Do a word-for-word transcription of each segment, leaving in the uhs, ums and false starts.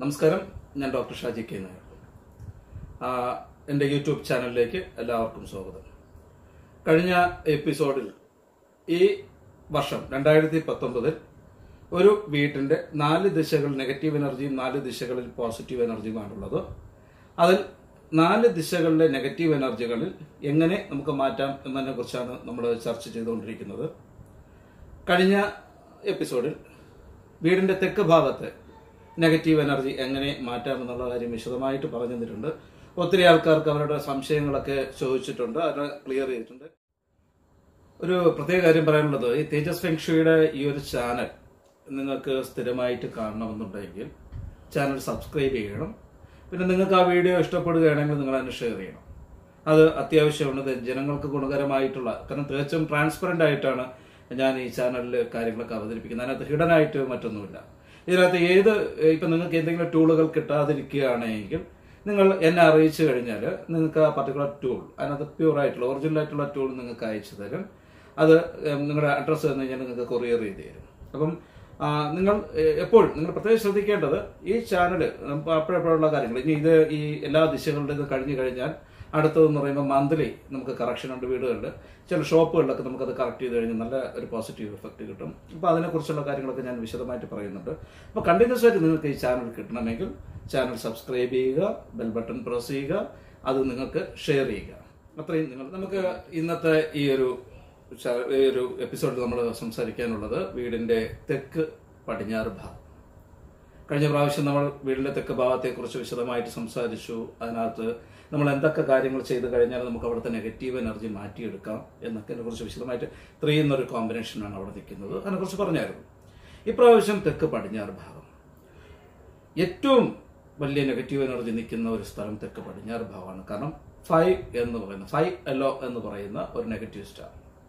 നമസ്കാരം, ഞാൻ doctor Shaji K Nair. എൻ്റെ യൂട്യൂബ് ചാനലിലേക്ക് എല്ലാവർക്കും സ്വാഗതം. കഴിഞ്ഞ എപ്പിസോഡിൽ ഈ വർഷം രണ്ടായിരത്തി പത്തൊമ്പതിൽ ഒരു വീട്ടിൻ്റെ നാല് ദിശകൾ നെഗറ്റീവ് എനർജിയും നാല് ദിശകളിൽ പോസിറ്റീവ് എനർജിയുമാണുള്ളത്. അതിൽ നാല് ദിശകളിലെ നെഗറ്റീവ് എനർജികളിൽ എങ്ങനെ നമുക്ക് മാറ്റാം എന്നതിനെ കുറിച്ചാണ് നമ്മൾ ചർച്ച ചെയ്തുകൊണ്ടിരിക്കുന്നത്. കഴിഞ്ഞ എപ്പിസോഡിൽ വീടിൻ്റെ തെക്ക് ഭാഗത്ത് നെഗറ്റീവ് എനർജി എങ്ങനെ മാറ്റാമെന്നുള്ള കാര്യം വിശദമായിട്ട് പറഞ്ഞു തന്നിട്ടുണ്ട്. ഒത്തിരി ആൾക്കാർക്ക് അവരുടെ സംശയങ്ങളൊക്കെ ചോദിച്ചിട്ടുണ്ട്, അത് ക്ലിയർ ചെയ്തിട്ടുണ്ട്. ഒരു പ്രത്യേക കാര്യം പറയാനുള്ളത്, ഈ തേജസ് ഫെങ്ഷുയുടെ ഈ ഒരു ചാനൽ നിങ്ങൾക്ക് സ്ഥിരമായിട്ട് കാണണമെന്നുണ്ടെങ്കിൽ ചാനൽ സബ്സ്ക്രൈബ് ചെയ്യണം. പിന്നെ നിങ്ങൾക്ക് ആ വീഡിയോ ഇഷ്ടപ്പെടുകയാണെങ്കിൽ നിങ്ങൾ അതിന് ഷെയർ ചെയ്യണം. അത് അത്യാവശ്യമുള്ളത് ജനങ്ങൾക്ക് ഗുണകരമായിട്ടുള്ള, കാരണം തികച്ചും ട്രാൻസ്പെറൻ്റ് ആയിട്ടാണ് ഞാൻ ഈ ചാനലിൽ കാര്യങ്ങളൊക്കെ അവതരിപ്പിക്കുന്നത്. അതിനകത്ത് ഹിഡനായിട്ട് മറ്റൊന്നുമില്ല. ഇതിനകത്ത് ഏത് ഇപ്പം നിങ്ങൾക്ക് എന്തെങ്കിലും ടൂളുകൾ കിട്ടാതിരിക്കുകയാണെങ്കിൽ നിങ്ങൾ എന്നെ അറിയിച്ചു കഴിഞ്ഞാൽ നിങ്ങൾക്ക് ആ പർട്ടിക്കുലർ ടൂൾ, അതിനകത്ത് പ്യൂർ ആയിട്ടുള്ള ഒറിജിനൽ ആയിട്ടുള്ള ടൂൾ നിങ്ങൾക്ക് അയച്ചു തരും. അത് നിങ്ങളുടെ അഡ്രസ്സ് തന്നു കഴിഞ്ഞാൽ നിങ്ങൾക്ക് കൊറിയർ ചെയ്ത് തരും. അപ്പം നിങ്ങൾ എപ്പോഴും നിങ്ങൾ പ്രത്യേകം ശ്രദ്ധിക്കേണ്ടത്, ഈ ചാനൽ അപ്പോഴപ്പോഴുള്ള കാര്യങ്ങൾ, ഇനി ഇത് ഈ എല്ലാ ദിശകളുടെ ഇത് കഴിഞ്ഞു കഴിഞ്ഞാൽ അടുത്തതെന്ന് പറയുമ്പോൾ മന്ത്ലി നമുക്ക് കറക്ഷൻ ഉണ്ട്. വീടുകളിൽ ചില ഷോപ്പുകളിലൊക്കെ നമുക്കത് കറക്റ്റ് ചെയ്ത് കഴിഞ്ഞാൽ നല്ല ഒരു പോസിറ്റീവ് എഫക്റ്റ് കിട്ടും. അപ്പോൾ അതിനെക്കുറിച്ചുള്ള കാര്യങ്ങളൊക്കെ ഞാൻ വിശദമായിട്ട് പറയുന്നുണ്ട്. അപ്പോൾ കണ്ടിന്യൂസ് ആയിട്ട് നിങ്ങൾക്ക് ഈ ചാനൽ കിട്ടണമെങ്കിൽ ചാനൽ സബ്സ്ക്രൈബ് ചെയ്യുക, ബെൽ ബട്ടൺ പ്രസ് ചെയ്യുക, അത് നിങ്ങൾക്ക് ഷെയർ ചെയ്യുക. അത്രയും നിങ്ങൾ നമുക്ക് ഇന്നത്തെ ഈ ഒരു ഈ ഒരു എപ്പിസോഡിൽ നമ്മൾ സംസാരിക്കാനുള്ളത് വീടിൻ്റെ തെക്ക് പടിഞ്ഞാറ് ഭാഗം. കഴിഞ്ഞ പ്രാവശ്യം നമ്മൾ വീടിൻ്റെ തെക്ക് ഭാഗത്തെക്കുറിച്ച് വിശദമായിട്ട് സംസാരിച്ചു. അതിനകത്ത് നമ്മൾ എന്തൊക്കെ കാര്യങ്ങൾ ചെയ്ത് കഴിഞ്ഞാൽ നമുക്ക് അവിടുത്തെ നെഗറ്റീവ് എനർജി മാറ്റിയെടുക്കാം എന്നൊക്കെ അതിനെക്കുറിച്ച് വിശദമായിട്ട് ത്രീ എന്നൊരു കോമ്പിനേഷനാണ് അവിടെ നിൽക്കുന്നത്. അതിനെക്കുറിച്ച് പറഞ്ഞായിരുന്നു. ഇപ്രാവശ്യം തെക്ക് പടിഞ്ഞാറ് ഭാഗം ഏറ്റവും വലിയ നെഗറ്റീവ് എനർജി നിൽക്കുന്ന ഒരു സ്ഥലം തെക്ക് പടിഞ്ഞാറ് ഭാഗമാണ്. കാരണം ഫൈവ് എന്ന് പറയുന്ന ഫൈവ് എല്ലോ എന്ന് പറയുന്ന ഒരു നെഗറ്റീവ് സ്റ്റാർ.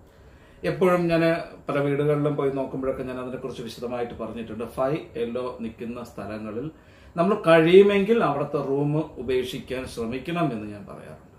എപ്പോഴും ഞാൻ പല വീടുകളിലും പോയി നോക്കുമ്പോഴൊക്കെ ഞാൻ അതിനെക്കുറിച്ച് വിശദമായിട്ട് പറഞ്ഞിട്ടുണ്ട്. ഫൈവ് എല്ലോ നിൽക്കുന്ന സ്ഥലങ്ങളിൽ നമ്മൾ കഴിയുമെങ്കിൽ അവിടുത്തെ റൂം ഉപേക്ഷിക്കാൻ ശ്രമിക്കണം എന്ന് ഞാൻ പറയാറുണ്ട്.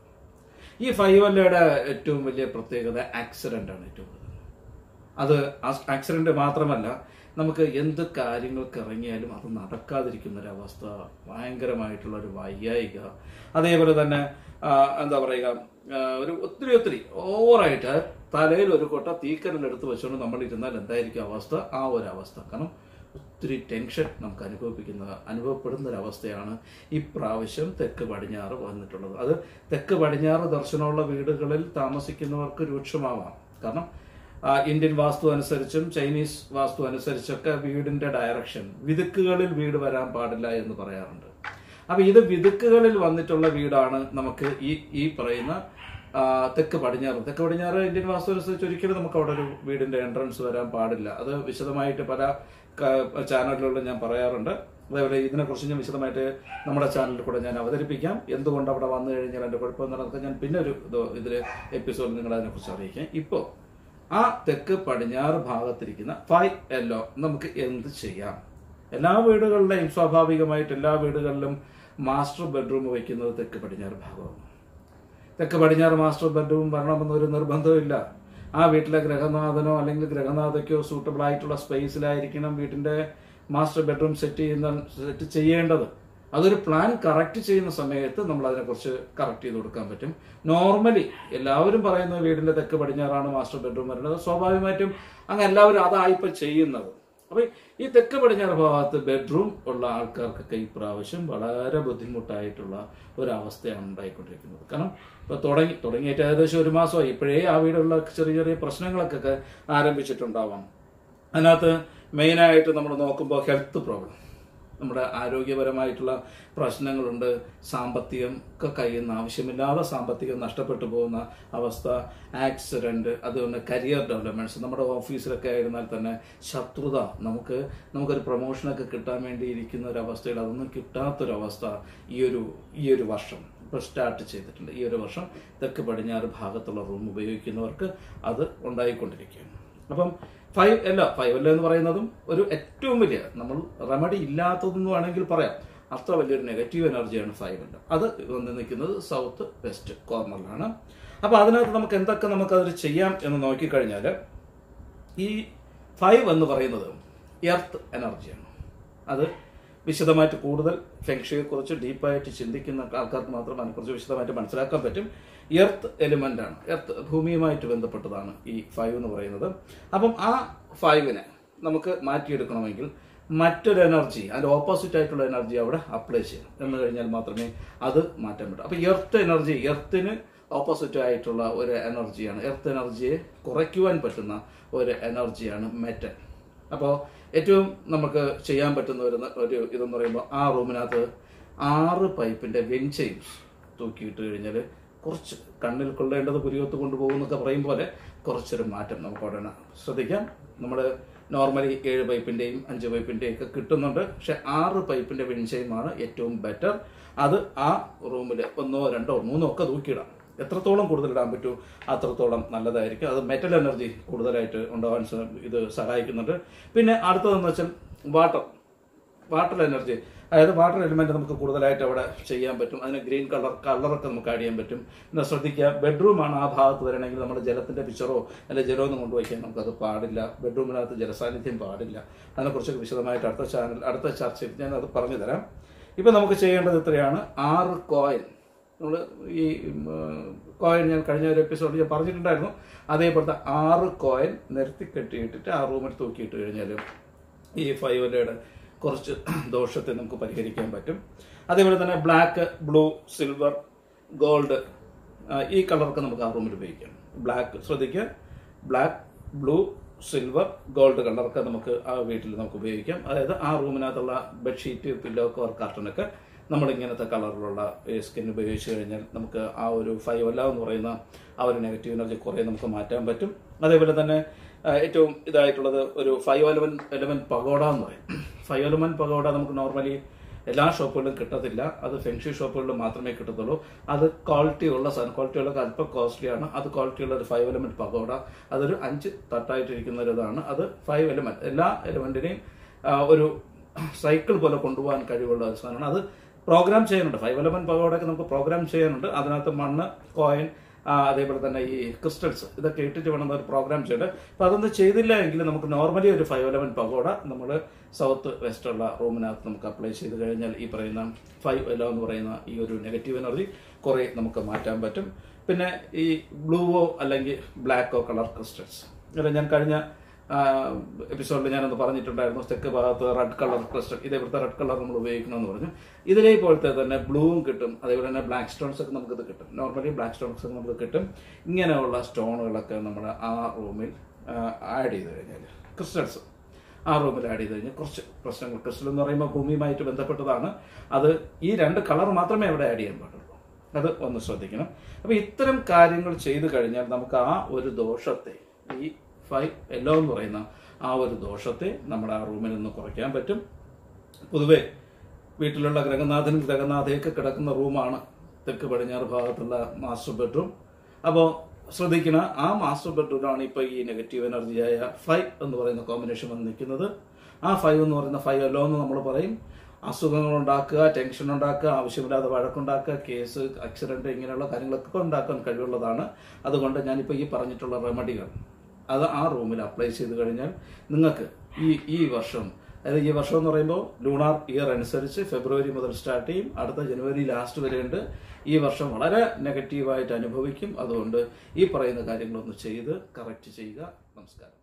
ഈ ഫൈവ് എല്ലോയുടെ ഏറ്റവും വലിയ പ്രത്യേകത ആക്സിഡന്റ് ആണ് ഏറ്റവും കൂടുതൽ. അത് ആക്സിഡന്റ് മാത്രമല്ല, നമുക്ക് എന്ത് കാര്യങ്ങൾക്ക് ഇറങ്ങിയാലും അത് നടക്കാതിരിക്കുന്ന ഒരവസ്ഥ, ഭയങ്കരമായിട്ടുള്ള ഒരു വൈകായിക, അതേപോലെ തന്നെ എന്താ പറയുക, ഒരു ഒത്തിരി ഒത്തിരി ഓവറായിട്ട് തലയിൽ ഒരു കൊട്ട തീക്കനലെടുത്ത് വെച്ചുകൊണ്ട് നമ്മൾ ഇരുന്നാൽ എന്തായിരിക്കും അവസ്ഥ, ആ ഒരു അവസ്ഥ. കാരണം ഒത്തിരി ടെൻഷൻ നമുക്ക് അനുഭവിപ്പിക്കുന്ന അനുഭവപ്പെടുന്ന ഒരവസ്ഥയാണ് ഇപ്രാവശ്യം തെക്ക് പടിഞ്ഞാറ് വന്നിട്ടുള്ളത്. അത് തെക്ക് പടിഞ്ഞാറ് ദർശനമുള്ള വീടുകളിൽ താമസിക്കുന്നവർക്ക് രൂക്ഷമാവാം. കാരണം ഇന്ത്യൻ വാസ്തു അനുസരിച്ചും ചൈനീസ് വാസ്തു അനുസരിച്ചൊക്കെ വീടിന്റെ ഡയറക്ഷൻ, വിതുക്കുകളിൽ വീട് വരാൻ പാടില്ല എന്ന് പറയാറുണ്ട്. അപ്പൊ ഇത് വിതുക്കുകളിൽ വന്നിട്ടുള്ള വീടാണ് നമുക്ക് ഈ ഈ പറയുന്ന തെക്ക് പടിഞ്ഞാറ്. തെക്ക് പടിഞ്ഞാറ് ഇന്ത്യൻ വാസ്തു അനുസരിച്ച് ഒരിക്കലും നമുക്ക് അവിടെ ഒരു വീടിന്റെ എൻട്രൻസ് വരാൻ പാടില്ല. അത് വിശദമായിട്ട് പല ചാനലുകളിലും ഞാൻ പറയാറുണ്ട്. അതേപോലെ ഇതിനെക്കുറിച്ച് ഞാൻ വിശദമായിട്ട് നമ്മുടെ ചാനലിൽ കൂടെ ഞാൻ അവതരിപ്പിക്കാം. എന്തുകൊണ്ട് അവിടെ വന്നു കഴിഞ്ഞാൽ എൻ്റെ കുഴപ്പമെന്നതൊക്കെ ഞാൻ പിന്നെ ഒരു ഇതിൽ എപ്പിസോഡിൽ നിങ്ങൾ അതിനെക്കുറിച്ച് അറിയിക്കാം. ഇപ്പോൾ ആ തെക്ക് പടിഞ്ഞാറ് ഭാഗത്തിരിക്കുന്ന ഫൈവ് എല്ലോ നമുക്ക് എന്ത് ചെയ്യാം? എല്ലാ വീടുകളിലെയും സ്വാഭാവികമായിട്ട് എല്ലാ വീടുകളിലും മാസ്റ്റർ ബെഡ്റൂം വയ്ക്കുന്നത് തെക്ക് പടിഞ്ഞാറ് ഭാഗമാണ്. തെക്ക് പടിഞ്ഞാറ് മാസ്റ്റർ ബെഡ്റൂം വരണമെന്നൊരു നിർബന്ധമില്ല. ആ വീട്ടിലെ ഗ്രഹനാഥനോ അല്ലെങ്കിൽ ഗ്രഹനാഥയ്ക്കോ സൂട്ടബിൾ ആയിട്ടുള്ള സ്പേസിലായിരിക്കണം വീട്ടിന്റെ മാസ്റ്റർ ബെഡ്റൂം സെറ്റ് ചെയ്യുന്ന സെറ്റ് ചെയ്യേണ്ടത്. അതൊരു പ്ലാൻ കറക്റ്റ് ചെയ്യുന്ന സമയത്ത് നമ്മൾ അതിനെക്കുറിച്ച് കറക്റ്റ് ചെയ്ത് കൊടുക്കാൻ പറ്റും. നോർമലി എല്ലാവരും പറയുന്നത് വീടിന്റെ തെക്ക് പടിഞ്ഞാറാണ് മാസ്റ്റർ ബെഡ്റൂം വരുന്നത്. സ്വാഭാവികമായിട്ടും അങ്ങനെ എല്ലാവരും അതായിപ്പോൾ ചെയ്യുന്നത്. അപ്പൊ ഈ തെക്ക് പടിഞ്ഞാറ് ഭാഗത്ത് ബെഡ്റൂം ഉള്ള ആൾക്കാർക്കൊക്കെ ഈ പ്രാവശ്യം വളരെ ബുദ്ധിമുട്ടായിട്ടുള്ള ഒരവസ്ഥയാണ് ഉണ്ടായിക്കൊണ്ടിരിക്കുന്നത്. കാരണം ഇപ്പൊ തുടങ്ങി തുടങ്ങിയിട്ട് ഏകദേശം ഒരു മാസമായി. ഇപ്പോഴേ ആ വീടുള്ള ചെറിയ ചെറിയ പ്രശ്നങ്ങളൊക്കെ ആരംഭിച്ചിട്ടുണ്ടാവാം. അതിനകത്ത് മെയിനായിട്ട് നമ്മൾ നോക്കുമ്പോൾ ഹെൽത്ത് പ്രോബ്ലം, നമ്മുടെ ആരോഗ്യപരമായിട്ടുള്ള പ്രശ്നങ്ങളുണ്ട്. സാമ്പത്തികം ഒക്കെ കയ്യിൽ നിന്ന് ആവശ്യമില്ലാതെ സാമ്പത്തികം നഷ്ടപ്പെട്ടു പോകുന്ന അവസ്ഥ, ആക്സിഡന്റ്, അതുകൊണ്ട് കരിയർ ഡെവലപ്മെന്റ്സ്. നമ്മുടെ ഓഫീസിലൊക്കെ ആയിരുന്നാൽ തന്നെ ശത്രുത, നമുക്ക് നമുക്കൊരു പ്രൊമോഷനൊക്കെ കിട്ടാൻ വേണ്ടി ഇരിക്കുന്ന ഒരു അവസ്ഥയിൽ അതൊന്നും കിട്ടാത്തൊരവസ്ഥ ഈ ഒരു ഈ ഒരു വർഷം ഇപ്പോൾ സ്റ്റാർട്ട് ചെയ്തിട്ടുണ്ട്. ഈ ഒരു വർഷം തെക്ക് പടിഞ്ഞാറ് ഭാഗത്തുള്ള റൂം ഉപയോഗിക്കുന്നവർക്ക് അത് ഉണ്ടായിക്കൊണ്ടിരിക്കുകയാണ്. അപ്പം ഫൈവ് എല്ലോ ഫൈവ് എല്ലോ എന്ന് പറയുന്നതും ഒരു ഏറ്റവും വലിയ, നമ്മൾ റെമഡി ഇല്ലാത്തതെന്ന് വേണമെങ്കിൽ പറയാം, അത്ര വലിയൊരു നെഗറ്റീവ് എനർജിയാണ് ഫൈവ് എല്ലോ. അത് വന്ന് നിൽക്കുന്നത് സൗത്ത് വെസ്റ്റ് കോർണറിലാണ്. അപ്പോൾ അതിനകത്ത് നമുക്ക് എന്തൊക്കെ നമുക്കതിൽ ചെയ്യാം എന്ന് നോക്കിക്കഴിഞ്ഞാൽ, ഈ ഫൈവ് എന്ന് പറയുന്നത് എർത്ത് എനർജിയാണ്. അത് വിശദമായിട്ട് കൂടുതൽ ഫെങ്ഷയെ കുറിച്ച് ഡീപ്പായിട്ട് ചിന്തിക്കുന്ന ആൾക്കാർക്ക് മാത്രം അതിനെക്കുറിച്ച് വിശദമായിട്ട് മനസ്സിലാക്കാൻ പറ്റും. എർത്ത് എലിമെന്റ് ആണ്, എർത്ത് ഭൂമിയുമായിട്ട് ബന്ധപ്പെട്ടതാണ് ഈ ഫൈവ് എന്ന് പറയുന്നത്. അപ്പം ആ ഫൈവിനെ നമുക്ക് മാറ്റിയെടുക്കണമെങ്കിൽ മറ്റൊരു എനർജി, അതിന്റെ ഓപ്പോസിറ്റ് ആയിട്ടുള്ള എനർജി അവിടെ അപ്ലൈ ചെയ്യണം എന്ന് കഴിഞ്ഞാൽ മാത്രമേ അത് മാറ്റാൻ പറ്റൂ. അപ്പൊ എർത്ത് എനർജി, എർത്തിന് ഓപ്പോസിറ്റ് ആയിട്ടുള്ള ഒരു എനർജിയാണ്, എർത്ത് എനർജിയെ കുറയ്ക്കുവാൻ പറ്റുന്ന ഒരു എനർജിയാണ് മെറ്റൽ. അപ്പോൾ ഏറ്റവും നമുക്ക് ചെയ്യാൻ പറ്റുന്ന ഒരു ഒരു ഇതെന്ന് പറയുമ്പോൾ ആ റൂമിനകത്ത് ആറ് പൈപ്പിന്റെ വെഞ്ചെയിംസ് തൂക്കിയിട്ട് കഴിഞ്ഞാൽ കുറച്ച് കണ്ണിൽ കൊള്ളേണ്ടത് പുരികത്ത് കൊണ്ടുപോകുന്നൊക്കെ പറയും പോലെ കുറച്ചൊരു മാറ്റം നമുക്ക് അവിടെ ശ്രദ്ധിക്കാം. നമ്മൾ നോർമലി ഏഴ് പൈപ്പിന്റെയും അഞ്ച് പൈപ്പിന്റെയും ഒക്കെ കിട്ടുന്നുണ്ട്. പക്ഷെ ആറ് പൈപ്പിന്റെ വെഞ്ചെയിമാണ് ഏറ്റവും ബെറ്റർ. അത് ആ റൂമിൽ ഒന്നോ രണ്ടോ മൂന്നോ ഒക്കെ തൂക്കിയിടാം. എത്രത്തോളം കൂടുതൽ ഇടാൻ പറ്റൂ അത്രത്തോളം നല്ലതായിരിക്കും. അത് മെറ്റൽ എനർജി കൂടുതലായിട്ട് ഉണ്ടാവാൻ ഇത് സഹായിക്കുന്നുണ്ട്. പിന്നെ അടുത്തതെന്ന് വെച്ചാൽ വാട്ടർ വാട്ടർ എനർജി, അതായത് വാട്ടർ എലിമെന്റ് നമുക്ക് കൂടുതലായിട്ട് അവിടെ ചെയ്യാൻ പറ്റും. അതിന് ഗ്രീൻ കളർ കളറൊക്കെ നമുക്ക് ആഡ് ചെയ്യാൻ പറ്റും. എന്നാൽ ശ്രദ്ധിക്കുക, ബെഡ്റൂമാണ് ആ ഭാഗത്ത് വരണമെങ്കിൽ നമ്മൾ ജലത്തിന്റെ പിക്ചറോ അല്ലെങ്കിൽ ജലമൊന്നും കൊണ്ടുപോയിക്കാൻ നമുക്കത് പാടില്ല. ബെഡ്റൂമിനകത്ത് ജലസാന്നിധ്യം പാടില്ല. അതിനെക്കുറിച്ചൊക്കെ വിശദമായിട്ട് അടുത്ത ചാനൽ അടുത്ത ചർച്ചയിൽ ഞാൻ അത് പറഞ്ഞു തരാം. ഇപ്പൊ നമുക്ക് ചെയ്യേണ്ടത് ഇത്രയാണ്. ആറ് കോയിൻ, നമ്മൾ ഈ കോയിൻ ഞാൻ കഴിഞ്ഞ ഒരു എപ്പിസോഡിൽ ഞാൻ പറഞ്ഞിട്ടുണ്ടായിരുന്നു. അതേപോലത്തെ ആറ് കോയിൻ നിരത്തി കെട്ടിയിട്ടിട്ട് ആ റൂമിൽ തൂക്കിയിട്ട് കഴിഞ്ഞാൽ ഈ ഫൈവലയുടെ കുറച്ച് ദോഷത്തെ നമുക്ക് പരിഹരിക്കാൻ പറ്റും. അതേപോലെ തന്നെ ബ്ലാക്ക്, ബ്ലൂ, സിൽവർ, ഗോൾഡ്, ഈ കളറൊക്കെ നമുക്ക് ആ റൂമിൽ ഉപയോഗിക്കാം. ബ്ലാക്ക് ശ്രദ്ധിക്കുക, ബ്ലാക്ക്, ബ്ലൂ, സിൽവർ, ഗോൾഡ് കളറൊക്കെ നമുക്ക് ആ വീട്ടിൽ നമുക്ക് ഉപയോഗിക്കാം. അതായത് ആ റൂമിനകത്തുള്ള ബെഡ്ഷീറ്റ്, പില്ലോ കവർ, കാർട്ടനൊക്കെ നമ്മൾ ഇങ്ങനത്തെ കളറിലുള്ള സ്കിൻ ഉപയോഗിച്ച് കഴിഞ്ഞാൽ നമുക്ക് ആ ഒരു ഫൈവ് അല്ല എന്ന് പറയുന്ന ആ ഒരു നെഗറ്റീവ് എനർജി കുറേ നമുക്ക് മാറ്റാൻ പറ്റും. അതേപോലെ തന്നെ ഏറ്റവും ഇതായിട്ടുള്ളത് ഒരു ഫൈവ് എലമെന്റ് എലമെന്റ് പഗോഡ എന്ന് പറയും. ഫൈവ് എലമെന്റ് പഗോഡ നമുക്ക് നോർമലി എല്ലാ ഷോപ്പുകളിലും കിട്ടത്തില്ല. അത് ഫെങ്ഷി ഷോപ്പുകളിൽ മാത്രമേ കിട്ടത്തുള്ളൂ. അത് ക്വാളിറ്റി ഉള്ള സാധനം, ക്വാളിറ്റി ഉള്ള അല്പം കോസ്റ്റ്ലിയാണ്. അത് ക്വാളിറ്റി ഉള്ള ഒരു ഫൈവ് എലമെന്റ് പഗോഡ, അതൊരു അഞ്ച് തട്ടായിട്ടിരിക്കുന്ന ഒരു ഇതാണ്. അത് ഫൈവ് എലമെന്റ്, എല്ലാ എലമെന്റിനെയും ഒരു സൈക്കിൾ പോലെ കൊണ്ടുപോകാൻ കഴിവുള്ള ഒരു സാധനമാണ്. അത് പ്രോഗ്രാം ചെയ്യാനുണ്ട്. ഫൈവ് എലമെന്റ് പഗോഡയൊക്കെ നമുക്ക് പ്രോഗ്രാം ചെയ്യാനുണ്ട്. അതിനകത്ത് മണ്ണ്, കോയിൻ, അതേപോലെ തന്നെ ഈ ക്രിസ്റ്റൽസ് ഇതൊക്കെ ഇട്ടിട്ട് വേണം ഒരു പ്രോഗ്രാം ചെയ്യേണ്ടത്. അപ്പൊ അതൊന്നും ചെയ്തില്ല എങ്കിൽ നമുക്ക് നോർമലി ഒരു ഫൈവ് എലമെന്റ് പഗോഡ നമ്മൾ സൗത്ത് വെസ്റ്റ് ഉള്ള റൂമിനകത്ത് നമുക്ക് അപ്ലൈ ചെയ്ത് കഴിഞ്ഞാൽ ഈ പറയുന്ന ഫൈവ് എലോ എന്ന് പറയുന്ന ഈ ഒരു നെഗറ്റീവ് എനർജി കുറെ നമുക്ക് മാറ്റാൻ പറ്റും. പിന്നെ ഈ ബ്ലൂവോ അല്ലെങ്കിൽ ബ്ലാക്കോ കളർ ക്രിസ്റ്റൽസ്, അല്ല ഞാൻ കഴിഞ്ഞ എപ്പിസോഡിൽ ഞാനൊന്ന് പറഞ്ഞിട്ടുണ്ടായിരുന്നു, തെക്ക് ഭാഗത്ത് റെഡ് കളർ ക്രിസ്റ്റൽ, ഇതേപോലത്തെ റെഡ് കളർ നമ്മൾ ഉപയോഗിക്കണമെന്ന് പറഞ്ഞു. ഇതിലേ പോലത്തെ തന്നെ ബ്ലൂവും കിട്ടും. അതേപോലെ തന്നെ ബ്ലാക്ക് സ്റ്റോൺസ് ഒക്കെ നമുക്കിത് കിട്ടും. നോർമലി ബ്ലാക്ക് സ്റ്റോൺസ് ഒക്കെ നമുക്ക് കിട്ടും. ഇങ്ങനെയുള്ള സ്റ്റോണുകളൊക്കെ നമ്മൾ ആ റൂമിൽ ആഡ് ചെയ്ത് കഴിഞ്ഞാൽ, ക്രിസ്റ്റൽസ് ആ റൂമിൽ ആഡ് ചെയ്ത് കഴിഞ്ഞാൽ കുറച്ച് പ്രശ്നങ്ങൾ, ക്രിസ്റ്റൽ എന്ന് പറയുമ്പോൾ ഭൂമിയുമായിട്ട് ബന്ധപ്പെട്ടതാണ്. അത് ഈ രണ്ട് കളർ മാത്രമേ അവിടെ ആഡ് ചെയ്യാൻ പാടുള്ളൂ. അത് ഒന്ന് ശ്രദ്ധിക്കണം. അപ്പൊ ഇത്തരം കാര്യങ്ങൾ ചെയ്തു കഴിഞ്ഞാൽ നമുക്ക് ആ ഒരു ദോഷത്തെ, ഈ ഫൈവ് എല്ലോ എന്ന് പറയുന്ന ആ ഒരു ദോഷത്തെ നമ്മുടെ ആ റൂമിൽ നിന്ന് കുറയ്ക്കാൻ പറ്റും. പൊതുവെ വീട്ടിലുള്ള ഗ്രഹനാഥനും ഗ്രഹനാഥയൊക്കെ കിടക്കുന്ന റൂമാണ് തെക്ക് പടിഞ്ഞാറ് ഭാഗത്തുള്ള മാസ്റ്റർ ബെഡ്റൂം. അപ്പോൾ ശ്രദ്ധിക്കുന്ന ആ മാസ്റ്റർ ബെഡ്റൂമാണ് ഇപ്പോൾ ഈ നെഗറ്റീവ് എനർജിയായ ഫൈവ് എന്ന് പറയുന്ന കോമ്പിനേഷൻ വന്ന് നിൽക്കുന്നത്. ആ ഫൈവ് എന്ന് പറയുന്ന ഫൈവ് എല്ലോ എന്ന് നമ്മൾ പറയും. അസുഖങ്ങൾ ഉണ്ടാക്കുക, ടെൻഷൻ ഉണ്ടാക്കുക, ആവശ്യമില്ലാതെ വഴക്കുണ്ടാക്കുക, കേസ്, ആക്സിഡന്റ്, ഇങ്ങനെയുള്ള കാര്യങ്ങളൊക്കെ ഉണ്ടാക്കാൻ കഴിവുള്ളതാണ്. അതുകൊണ്ട് ഞാനിപ്പോൾ ഈ പറഞ്ഞിട്ടുള്ള റെമഡികൾ അത് ആ റൂമിൽ അപ്ലൈ ചെയ്ത് കഴിഞ്ഞാൽ നിങ്ങൾക്ക് ഈ ഈ വർഷം, അതായത് ഈ വർഷം എന്ന് പറയുമ്പോൾ ലൂണാർ ഇയർ അനുസരിച്ച് ഫെബ്രുവരി മുതൽ സ്റ്റാർട്ട് ചെയ്യും, അടുത്ത ജനുവരി ലാസ്റ്റ് വരെയുണ്ട്. ഈ വർഷം വളരെ നെഗറ്റീവായിട്ട് അനുഭവിക്കും. അതുകൊണ്ട് ഈ പറയുന്ന കാര്യങ്ങളൊന്ന് ചെയ്ത് കറക്റ്റ് ചെയ്യുക. നമസ്കാരം.